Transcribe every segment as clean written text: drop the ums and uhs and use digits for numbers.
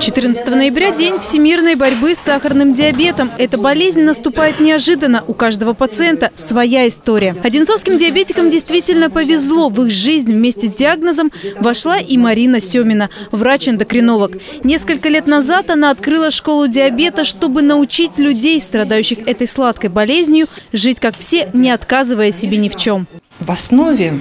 14 ноября – день всемирной борьбы с сахарным диабетом. Эта болезнь наступает неожиданно. У каждого пациента своя история. Одинцовским диабетикам действительно повезло. В их жизнь вместе с диагнозом вошла и Марина Семина, врач-эндокринолог. Несколько лет назад она открыла школу диабета, чтобы научить людей, страдающих этой сладкой болезнью, жить как все, не отказывая себе ни в чем. В основе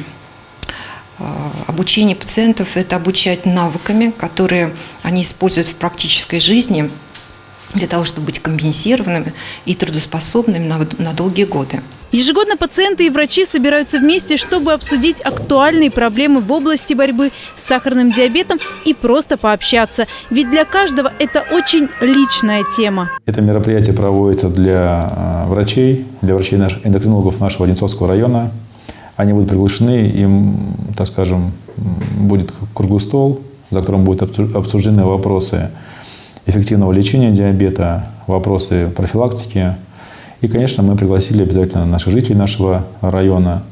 обучение пациентов – это обучать навыками, которые они используют в практической жизни для того, чтобы быть компенсированными и трудоспособными на долгие годы. Ежегодно пациенты и врачи собираются вместе, чтобы обсудить актуальные проблемы в области борьбы с сахарным диабетом и просто пообщаться. Ведь для каждого это очень личная тема. Это мероприятие проводится для врачей эндокринологов нашего Одинцовского района. Они будут приглашены, им, так скажем, будет круглый стол, за которым будут обсуждены вопросы эффективного лечения диабета, вопросы профилактики. И, конечно, мы пригласили обязательно наших жителей нашего района.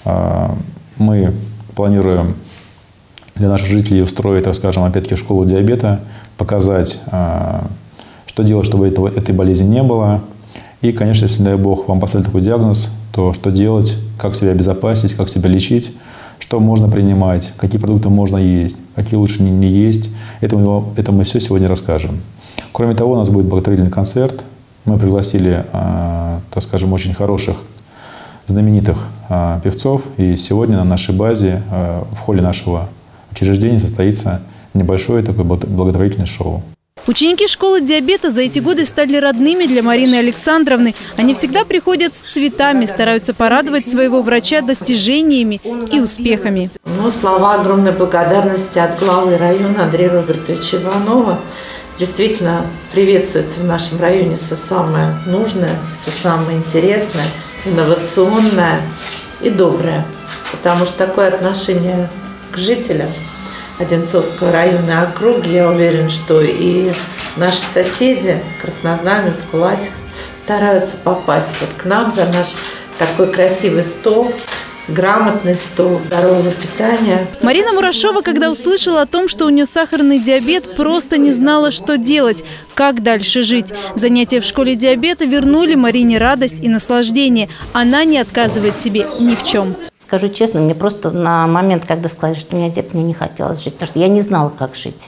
Мы планируем для наших жителей устроить, так скажем, опять-таки школу диабета, показать, что делать, чтобы этой болезни не было. И, конечно, если, дай бог, вам поставили такой диагноз, то что делать, как себя обезопасить, как себя лечить, что можно принимать, какие продукты можно есть, какие лучше не есть. Это мы все сегодня расскажем. Кроме того, у нас будет благотворительный концерт. Мы пригласили, так скажем, очень хороших, знаменитых певцов. И сегодня на нашей базе, в холле нашего учреждения, состоится небольшое такое благотворительное шоу. Ученики школы диабета за эти годы стали родными для Марины Александровны. Они всегда приходят с цветами, стараются порадовать своего врача достижениями и успехами. Слова огромной благодарности от главы района Андрея Робертовича Иванова. Действительно приветствуется в нашем районе все самое нужное, все самое интересное, инновационное и доброе. Потому что такое отношение к жителям Одинцовского района и округи, я уверен, что и наши соседи, Краснознаменск, Власик, стараются попасть вот к нам за наш такой красивый стол, грамотный стол, здоровое питание. Марина Мурашова, когда услышала о том, что у нее сахарный диабет, просто не знала, что делать, как дальше жить. Занятия в школе диабета вернули Марине радость и наслаждение. Она не отказывает себе ни в чем. Скажу честно, мне просто на момент, когда сказали, что у меня диабет, мне не хотелось жить, потому что я не знала, как жить.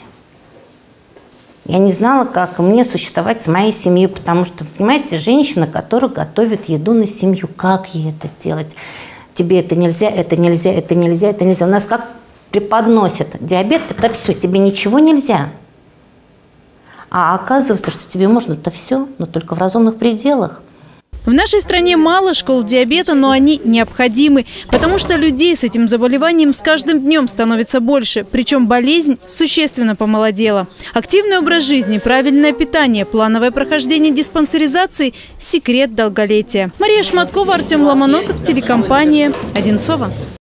Я не знала, как мне существовать с моей семьей, потому что, понимаете, женщина, которая готовит еду на семью, как ей это делать? Тебе это нельзя, это нельзя, это нельзя, это нельзя. У нас как преподносят диабет, это все, тебе ничего нельзя. А оказывается, что тебе можно это все, но только в разумных пределах. В нашей стране мало школ диабета, но они необходимы, потому что людей с этим заболеванием с каждым днем становится больше. Причем болезнь существенно помолодела. Активный образ жизни, правильное питание, плановое прохождение диспансеризации – секрет долголетия. Мария Шматкова, Артем Ломоносов, телекомпания «Одинцово».